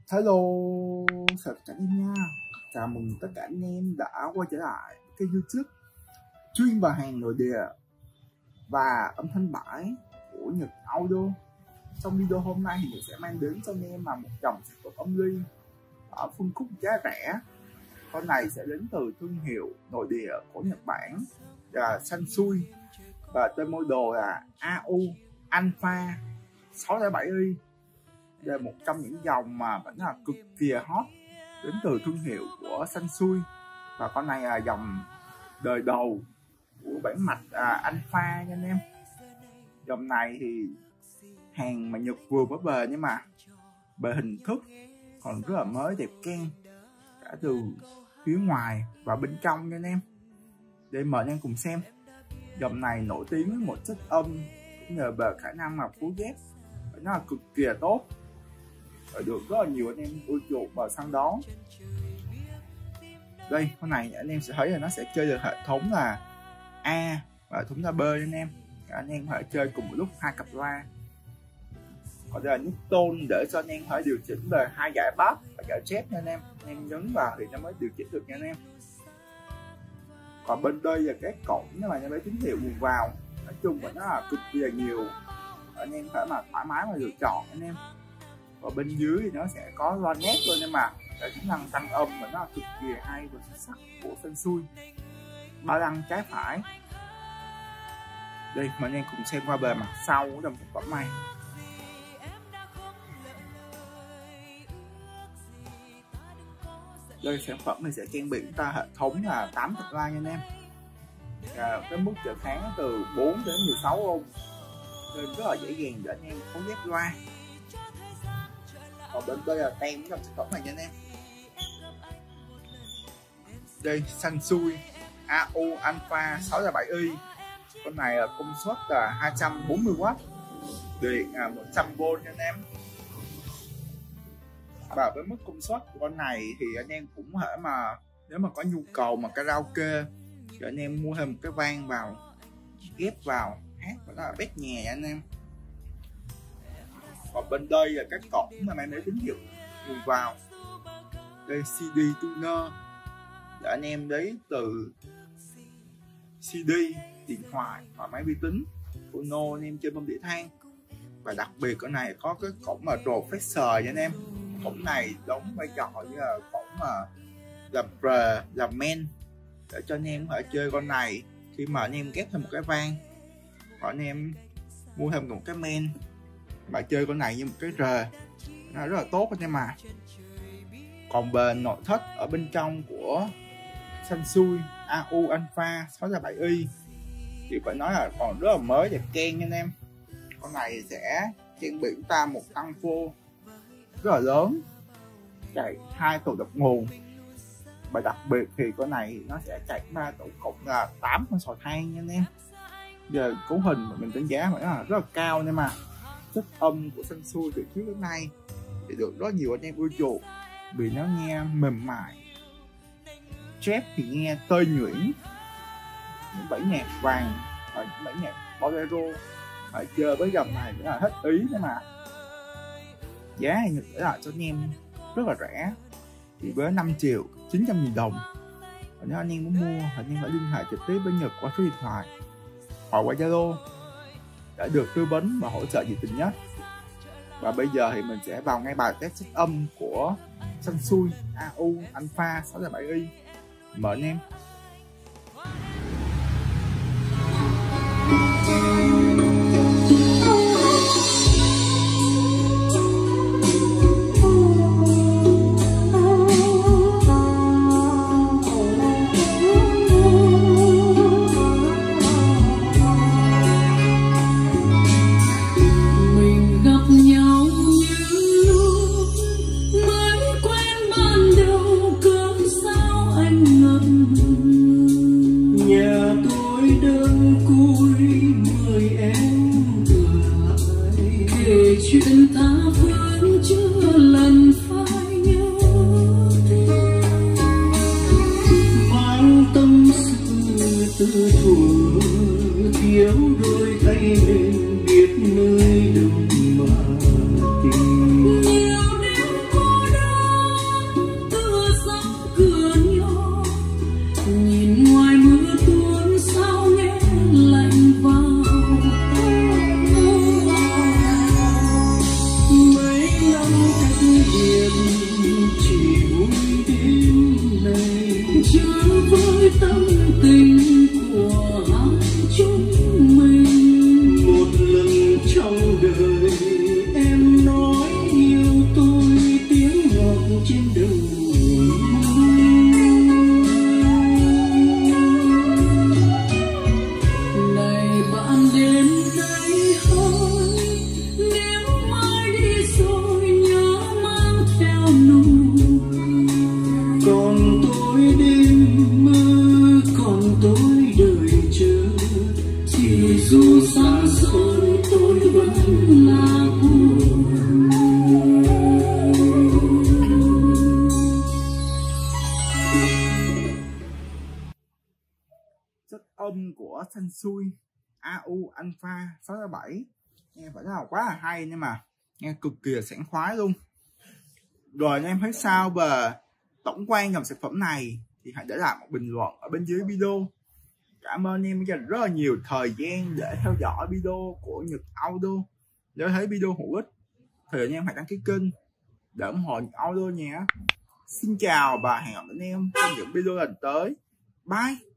Hello, chào tất cả anh em nha. Chào mừng tất cả anh em đã quay trở lại kênh YouTube chuyên về hàng nội địa và âm thanh bãi của Nhật Audio. Trong video hôm nay thì mình sẽ mang đến cho anh em là một dòng sản phẩm âm ly ở phân khúc giá rẻ. Con này sẽ đến từ thương hiệu nội địa của Nhật Bản là Sansui và tên model là AU Alpha 607i. Đây là một trong những dòng mà vẫn là cực kỳ hot đến từ thương hiệu của Sansui, và con này là dòng đời đầu của bản mạch Alpha nha anh em. Dòng này thì hàng mà Nhật vừa mới về, nhưng mà về hình thức còn rất là mới đẹp keng cả từ phía ngoài và bên trong nha anh em. Để mời anh em cùng xem. Dòng này nổi tiếng với một chất âm cũng nhờ về khả năng mà phối ghép nó là cực kỳ tốt, được rất là nhiều anh em ưa chuộng và săn đón. Đây, con này anh em sẽ thấy là nó sẽ chơi được hệ thống là A và hệ thống là B anh em. Anh em có thể chơi cùng một lúc 2 cặp loa. Còn đây là nút tone để cho anh em có thể điều chỉnh về 2 dải bass và dải jet nha anh em. Anh em nhấn vào thì nó mới điều chỉnh được nha anh em. Còn bên đây là cái cổng nhưng mà anh em thấy tín hiệu nguồn vào. Nói chung là nó là cực kỳ là nhiều, anh em phải mà thoải mái mà lựa chọn anh em. Và bên dưới thì nó sẽ có loa nét luôn, nhưng mà cái chức năng tăng âm mà nó cực kỳ hay và xuất sắc của Sansui. Ba lăng trái phải. Đây mà anh em cùng xem qua bề mặt sau của dòng sản phẩm này. Đây, sản phẩm này sẽ trang bị chúng ta hệ thống là 8 cặp loa nha anh em. Cái mức trở kháng từ 4 đến 16 ohm, nên rất là dễ dàng để anh em phối ghép loa. Còn bên đây là tem trong sản phẩm này nha anh em. Đây, Sansui AU Alpha 607i. Con này là công suất là 240W, điện 100V nha anh em. Và với mức công suất của con này thì anh em cũng có thể mà nếu mà có nhu cầu mà karaoke thì anh em mua thêm một cái vang vào, ghép vào hát và nó là bét nhè anh em. Còn bên đây là cái cổng mà em để tín hiệu nguồn vào. Đây CD tuner để anh em lấy từ CD, điện thoại và máy vi tính, phono anh em chơi bơm đĩa than. Và đặc biệt cái này có cái cổng mà professor nha anh em. Cổng này đóng vai trò như là cổng mà làm pre, làm main để cho anh em có thể chơi con này khi mà anh em ghép thêm một cái vang, hoặc anh em mua thêm một cái main và chơi con này như một cái rờ, nó rất là tốt anh em mà. Còn về nội thất ở bên trong của Sansui AU Alpha 607i thì phải nói là còn rất là mới đẹp keng nha anh em. Con này sẽ trang bị chúng ta một tăng phô rất là lớn, chạy 2 tổ đập nguồn, và đặc biệt thì con này nó sẽ chạy 3 tổ cộng là 8 con sò than nha anh em. Giờ cấu hình mà mình đánh giá phải là rất là cao nên mà chất âm của Sansui từ trước đến nay thì được rất nhiều anh em ưa chuộng vì nó nghe mềm mại, chép thì nghe tơi nhuyễn, những bản nhạc vàng và những bản nhạc bolero phải chơi với dòng này rất là hết ý. Nhưng mà giá thì để lại cho anh em rất là rẻ, chỉ với 5.900.000 đồng. Và nếu anh em muốn mua anh em phải liên hệ trực tiếp với Nhật qua số điện thoại hoặc qua Zalo để được tư vấn và hỗ trợ nhiệt tình nhất. Và bây giờ thì mình sẽ vào ngay bài test chất âm của Sansui AU Alpha 607i. Mời anh em. biết chỉ vui đêm này chứa với tâm tình của hai chúng mình. Một lần trong đời em nói yêu tôi tiếng ngọt trên đầu. Này bạn đến đây hỏi nếu mai đi rồi nhớ mang theo nụ. Còn tôi đêm mơ, còn tôi đợi chờ, thì dù xa xôi tôi vẫn là của. Chất âm của Sansui AU Alpha 637 nghe phải là quá là hay, nhưng mà nghe cực kỳ là sảng khoái luôn. Rồi anh em thấy sao về tổng quan dòng sản phẩm này thì hãy để lại một bình luận ở bên dưới video. Cảm ơn em dành rất là nhiều thời gian để theo dõi video của Nhật Audio. Nếu thấy video hữu ích thì anh em hãy đăng ký kênh để ủng hộ Nhật Audio nhé. Xin chào và hẹn gặp lại anh em trong những video lần tới. Bye.